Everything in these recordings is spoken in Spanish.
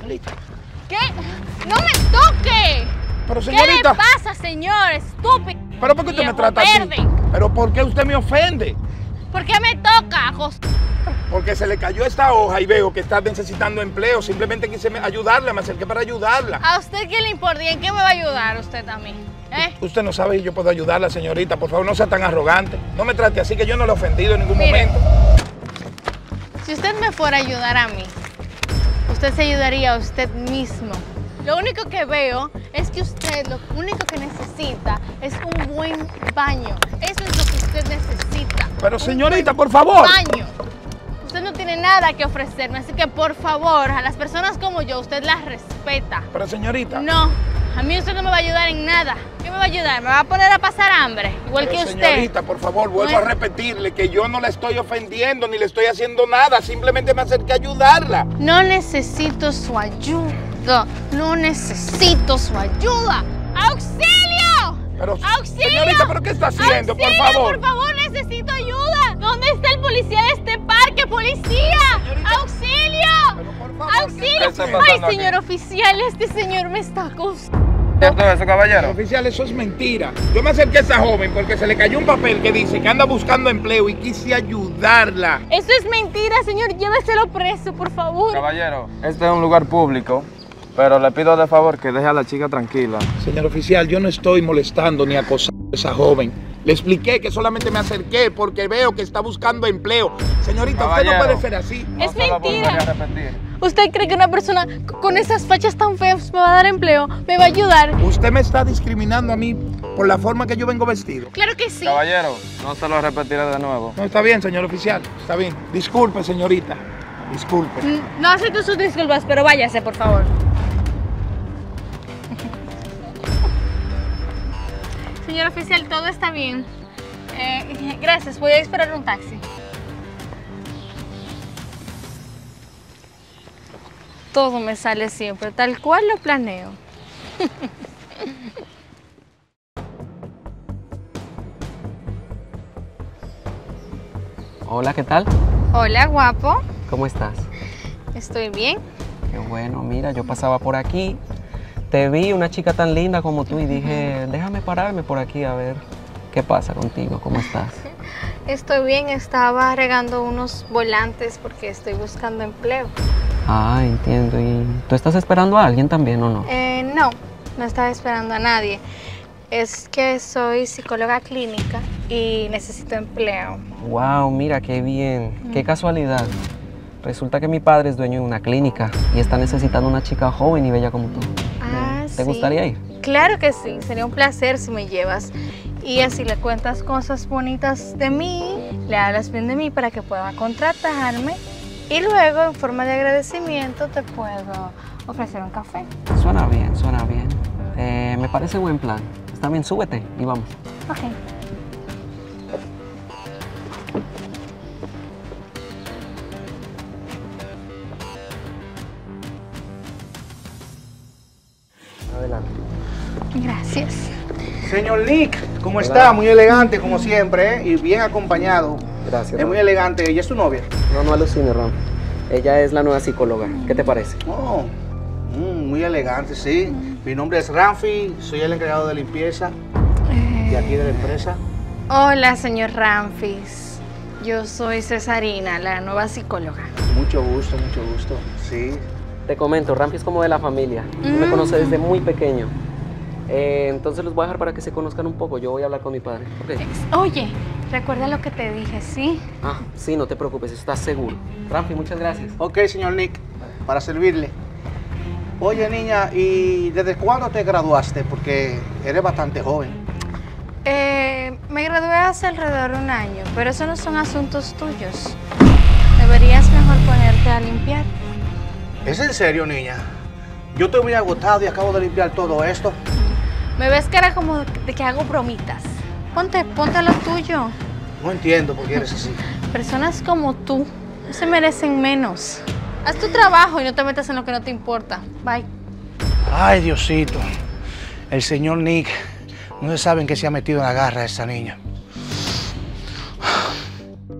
Angelita. ¿Qué? ¡No me toque! Pero señorita. ¿Qué le pasa, señor? Estúpido. ¿Pero por qué usted me trata verde. así? ¿Pero por qué usted me ofende? ¿Por qué me toca, José? Porque se le cayó esta hoja y veo que está necesitando empleo. Simplemente quise ayudarla, me acerqué para ayudarla. ¿A usted qué le importa? ¿Y en qué me va a ayudar usted a mí? Usted no sabe y yo puedo ayudarla, señorita. Por favor, no sea tan arrogante. No me trate así, que yo no le he ofendido en ningún momento. Si usted me fuera a ayudar a mí, usted se ayudaría a usted mismo. Lo único que veo es que usted lo único que necesita es un buen baño. Eso es lo que usted necesita. Pero señorita, por favor. Baño. Usted no tiene nada que ofrecerme, así que por favor, a las personas como yo, usted las respeta. Pero señorita. No, a mí usted no me va a ayudar en nada. ¿Qué me va a ayudar? ¿Me va a poner a pasar hambre? Igual que usted. Señorita, por favor, vuelvo a repetirle que yo no la estoy ofendiendo ni le estoy haciendo nada. Simplemente me acerqué a ayudarla. No necesito su ayuda. No necesito su ayuda. ¡Auxilio! Pero, ¡Auxilio! Señorita, ¿pero qué está haciendo? ¡Auxilio, por favor. por favor, necesito ayuda! ¿Dónde está el policía de este parque? ¡Policía! Señorita, ¡auxilio! pero por favor, ¡Auxilio! ¿qué está Ay, pasando señor aquí? oficial, este señor me está acosando. ¿Cierto eso, caballero? Oficial, eso es mentira. Yo me acerqué a esa joven porque se le cayó un papel que dice que anda buscando empleo y quise ayudarla. Eso es mentira, señor. Lléveselo preso, por favor. Caballero, este es un lugar público, pero le pido de favor que deje a la chica tranquila. Señor oficial, yo no estoy molestando ni acosando a esa joven. Le expliqué que solamente me acerqué porque veo que está buscando empleo. Señorita, Caballero, usted no puede ser así. No Es se lo mentira. volveré a repetir. ¿Usted cree que una persona con esas fachas tan feas me va a dar empleo? ¿Me va a ayudar? Usted me está discriminando a mí por la forma que yo vengo vestido. Claro que sí. Caballero, no se lo repetiré de nuevo. No, está bien, señor oficial. Está bien. Disculpe, señorita. Disculpe. No acepto sus disculpas, pero váyase, por favor. Señor oficial, todo está bien. Gracias, voy a esperar un taxi. Todo me sale siempre, tal cual lo planeo. Hola, ¿qué tal? Hola, guapo. ¿Cómo estás? Estoy bien. Qué bueno, mira, yo pasaba por aquí, te vi una chica tan linda como tú y dije, déjame pararme por aquí a ver qué pasa contigo, ¿cómo estás? Estoy bien, estaba regando unos volantes porque estoy buscando empleo. Ah, entiendo. ¿Y tú estás esperando a alguien también o no? No estaba esperando a nadie. Es que soy psicóloga clínica y necesito empleo. Wow, mira, qué bien, qué casualidad. Resulta que mi padre es dueño de una clínica y está necesitando una chica joven y bella como tú. Ah, ¿Te gustaría ir? Claro que sí, sería un placer si me llevas. Y así le cuentas cosas bonitas de mí, le hablas bien de mí para que pueda contratarme. Y luego, en forma de agradecimiento, te puedo ofrecer un café. Suena bien, suena bien. Me parece buen plan. Está bien, súbete y vamos. Ok. Adelante. Gracias. Señor Nick, ¿cómo está? Muy elegante, como siempre, ¿eh? Y bien acompañado. Gracias. Es muy elegante. ¿Ella es tu novia? No alucine, Ram. Ella es la nueva psicóloga. ¿Qué te parece? Oh, muy elegante, sí. Mi nombre es Ramfi, soy el encargado de limpieza de aquí de la empresa. Hola, señor Ramfis. Yo soy Cesarina, la nueva psicóloga. Mucho gusto, sí. Te comento, Ramfi es como de la familia. Me conoce desde muy pequeño. Entonces los voy a dejar para que se conozcan un poco. Yo voy a hablar con mi padre. Okay. Oye, recuerda lo que te dije, ¿sí? Ah, sí, no te preocupes, estás seguro. Ramfi, muchas gracias. Ok, señor Nick, para servirle. Oye, niña, ¿y desde cuándo te graduaste? Porque eres bastante joven. Me gradué hace alrededor de un año, pero eso no son asuntos tuyos. Deberías mejor ponerte a limpiar. ¿Es en serio, niña? Yo estoy muy agotado y acabo de limpiar todo esto. Me ves cara como de que hago bromitas. Ponte lo tuyo. No entiendo por qué eres así. Personas como tú no se merecen menos. Haz tu trabajo y no te metas en lo que no te importa. Bye. Ay, Diosito. El señor Nick no se sabe en qué se ha metido en la garra de esa niña.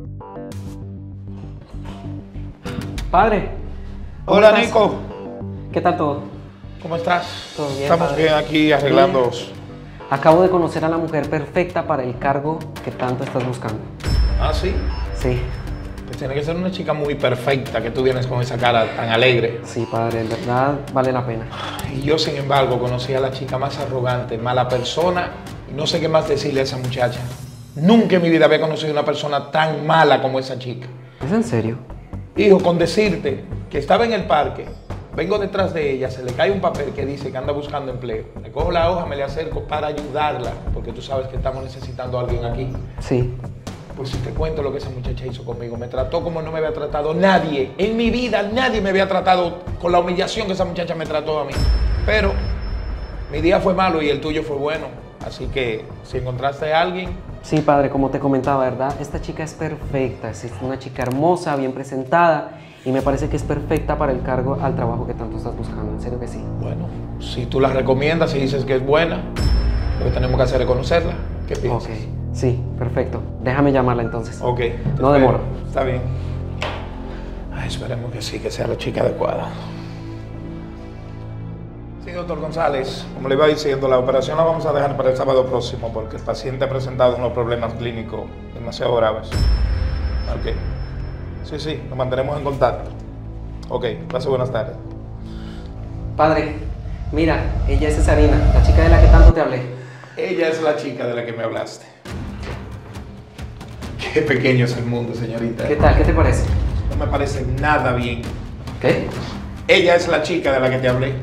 Padre. Hola, Nico. ¿Qué tal todo? ¿Cómo estás? Todo bien, Estamos padre. bien aquí arreglando. Acabo de conocer a la mujer perfecta para el cargo que tanto estás buscando. Ah, sí. Sí, Pues tiene que ser una chica muy perfecta que tú vienes con esa cara tan alegre. sí, padre, en verdad vale la pena. Y yo, sin embargo, conocí a la chica más arrogante, mala persona, y no sé qué más decirle a esa muchacha. Nunca en mi vida había conocido una persona tan mala como esa chica. ¿Es en serio? Hijo, con decirte que estaba en el parque, vengo detrás de ella, se le cae un papel que dice que anda buscando empleo. Le cojo la hoja, me le acerco para ayudarla, porque tú sabes que estamos necesitando a alguien aquí. Sí. Pues si te cuento lo que esa muchacha hizo conmigo, me trató como no me había tratado nadie. En mi vida nadie me había tratado con la humillación que esa muchacha me trató a mí. Pero mi día fue malo y el tuyo fue bueno. Así que si encontraste a alguien, Sí, padre, como te comentaba, ¿verdad? Esta chica es perfecta, es una chica hermosa, bien presentada y me parece que es perfecta para el cargo al trabajo que tanto estás buscando, en serio que sí. bueno, si tú la recomiendas y dices que es buena, lo que tenemos que hacer es conocerla. ¿Qué piensas? Ok, sí, perfecto. Déjame llamarla entonces. Ok. te No espero. demoro. Está bien. Ay, esperemos que sí, que sea la chica adecuada. Sí, doctor González, como le iba diciendo, la operación la vamos a dejar para el sábado próximo porque el paciente ha presentado unos problemas clínicos demasiado graves. Ok. Sí, nos mantenemos en contacto. Ok, pase buenas tardes. Padre, mira, ella es Cesarina, la chica de la que tanto te hablé. Ella es la chica de la que me hablaste. Qué pequeño es el mundo, señorita. ¿Qué tal? ¿Qué te parece? No me parece nada bien. ¿Qué? Ella es la chica de la que te hablé.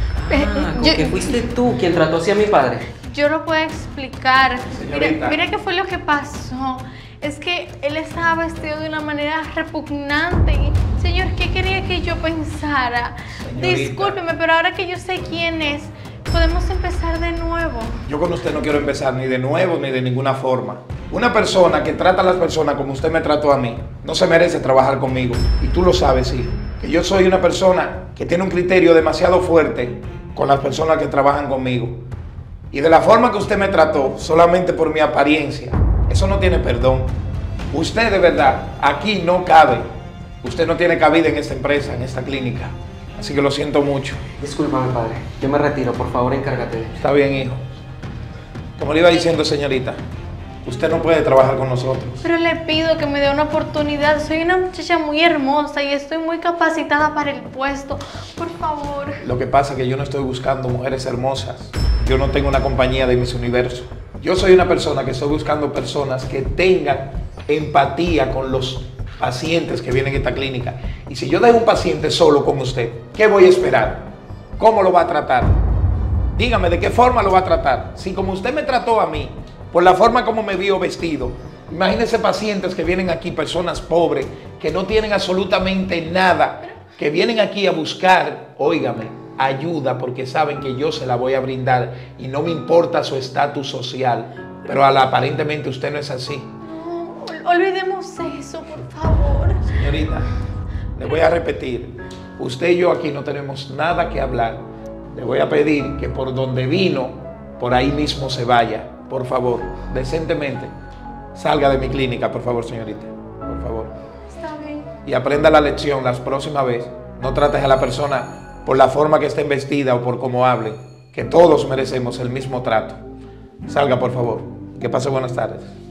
Con que fuiste tú quien trató así a mi padre. Yo lo puedo explicar. Señorita. Mira qué fue lo que pasó. Es que él estaba vestido de una manera repugnante. Y, señor, ¿qué quería que yo pensara? Señorita. Discúlpeme, pero ahora que yo sé quién es, podemos empezar de nuevo. Yo con usted no quiero empezar ni de nuevo ni de ninguna forma. Una persona que trata a las personas como usted me trató a mí, no se merece trabajar conmigo. Y tú lo sabes, hijo, que yo soy una persona que tiene un criterio demasiado fuerte con las personas que trabajan conmigo. Y de la forma que usted me trató, solamente por mi apariencia, eso no tiene perdón. Usted de verdad, aquí no cabe. Usted no tiene cabida en esta empresa, en esta clínica. Así que lo siento mucho. Discúlpame, padre. Yo me retiro, por favor, encárgate de él. Está bien, hijo. Como le iba diciendo, señorita, usted no puede trabajar con nosotros. Pero le pido que me dé una oportunidad. Soy una muchacha muy hermosa y estoy muy capacitada para el puesto. Por favor. Lo que pasa es que yo no estoy buscando mujeres hermosas. Yo no tengo una compañía de Miss Universo. Yo soy una persona que estoy buscando personas que tengan empatía con los pacientes que vienen a esta clínica. Y si yo dejo un paciente solo con usted, ¿qué voy a esperar? ¿Cómo lo va a tratar? Dígame, ¿de qué forma lo va a tratar? Si como usted me trató a mí, por la forma como me vio vestido, imagínense pacientes que vienen aquí, personas pobres, que no tienen absolutamente nada, que vienen aquí a buscar, óigame, ayuda porque saben que yo se la voy a brindar y no me importa su estatus social. Pero aparentemente usted no es así. No, olvidemos eso, por favor. Señorita, le voy a repetir, usted y yo aquí no tenemos nada que hablar. Le voy a pedir que por donde vino, por ahí mismo se vaya. Por favor, decentemente, salga de mi clínica, por favor, señorita. Por favor. Está bien. Y aprenda la lección las próximas veces. No trates a la persona por la forma que esté vestida o por cómo hable, que todos merecemos el mismo trato. Salga, por favor. Que pase buenas tardes.